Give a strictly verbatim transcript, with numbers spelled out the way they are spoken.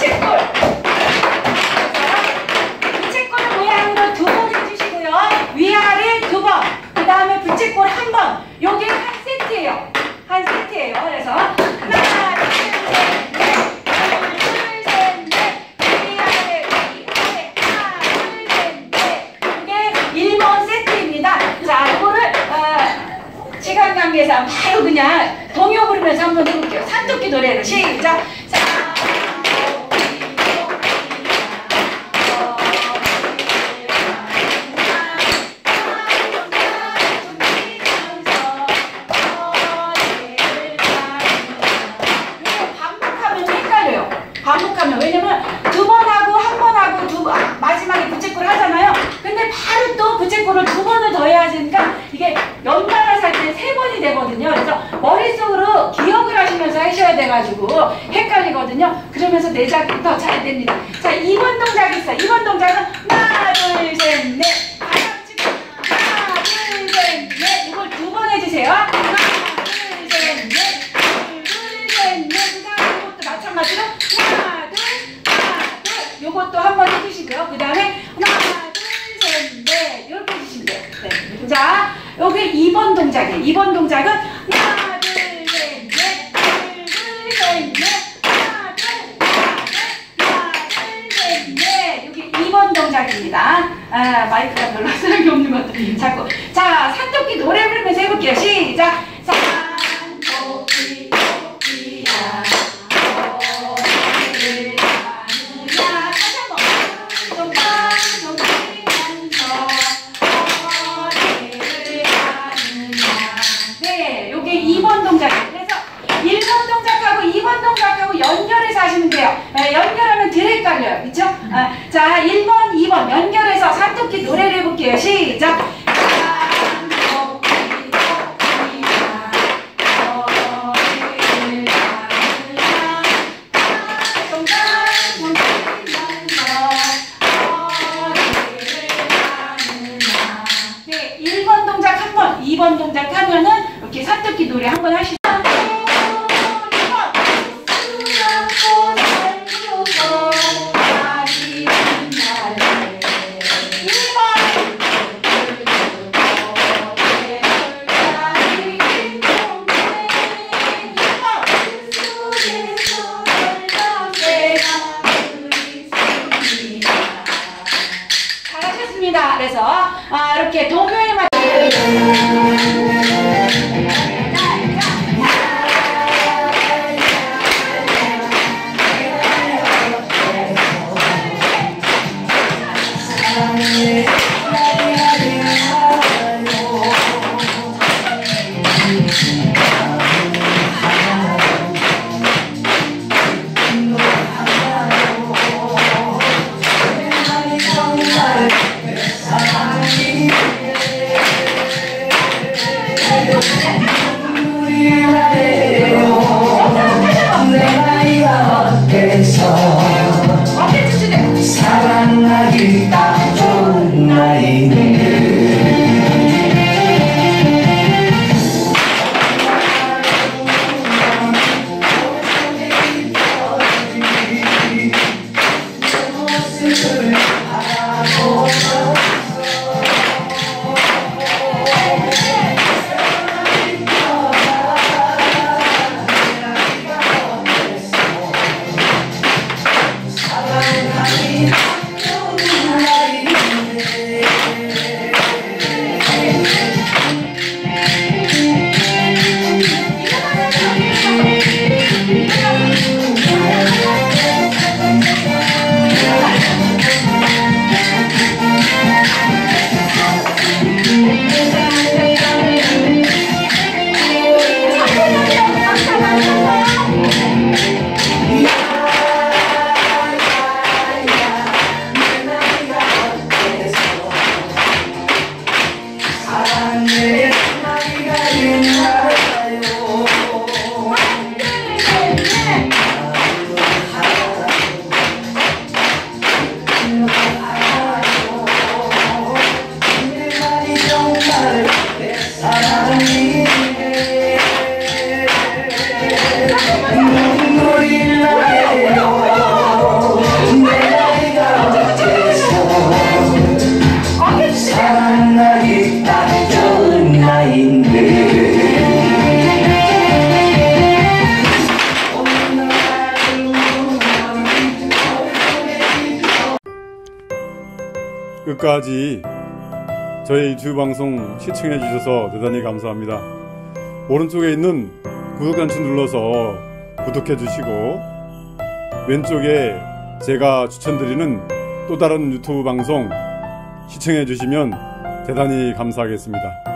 부채꼴. 부채꼴 모양으로 두 번 해주시고요. 위아래 두 번. 그 다음에 부채꼴 한 번. 요게 한 세트예요. 한 세트예요. 그래서 하나, 둘, 셋, 넷. 둘, 셋, 넷. 위아래, 위아래. 하나, 둘, 셋, 넷. 이게 일 번 세트입니다. 자, 이거를 어, 시간 관계상 바로 그냥 동요 부르면서 한번 해볼게요. 산토끼 노래로 시작. 반복하면 왜냐면 두 번 하고 한 번 하고 두 번 마지막에 부채꼴을 하잖아요. 근데 바로 또 부채꼴을 두 번을 더 해야 하니까 이게 연달아서 할 때 세 번이 되거든요. 그래서 머릿속으로 기억을 하시면서 하셔야 돼가지고 헷갈리거든요. 그러면서 내작이 더 잘 됩니다. 자, 이 번 동작 있어요. 이 번 동작은 하나 둘 셋 넷 하나 둘 셋 넷 이걸 두 번 해주세요. 하나 둘 셋 넷 둘 셋 넷 그 다음에 이것도 마찬가지로 하나 둘 하나 둘 요것도 한 번 해주시고요. 그 다음에 하나 둘 셋 넷 이렇게 해주시면 돼요. 네. 자, 요게 이 번 동작이에요. 이 번 동작은 하나 둘 셋 넷 둘 셋 넷 하나 둘 하나 둘 셋 넷 요게 이 번 동작입니다. 아, 마이크가 별로 쓰는 없는 것 같아요. 자꾸. 자, 산토끼 노래 부르면서 해볼게요. 시작. 산토끼 토끼야 어디를 가느냐. 다시 한번. 동방동 뛰면서 어디를 가느냐. 네, 요게 이 번 동작이에요. 그래서 일 번 동작하고 이 번 동작하고 연결해서 하시면 돼요. 네, 연결하면 덜 헷갈려요. 그쵸? 아, 자, 일 번, 이 번 연결해서 산토끼 노래를 해볼게요. 시작. 이 번 동작 하면은 이렇게 산토끼 노래 한 번 하시죠. 잘하셨습니다. 그래서 아, 이렇게 동요에 맞 사랑하기 딱 좋은 나이네. 끝까지 저희 유튜브 방송 시청해 주셔서 대단히 감사합니다. 오른쪽에 있는 구독 단추 눌러서 구독해 주시고, 왼쪽에 제가 추천드리는 또 다른 유튜브 방송 시청해 주시면 대단히 감사하겠습니다.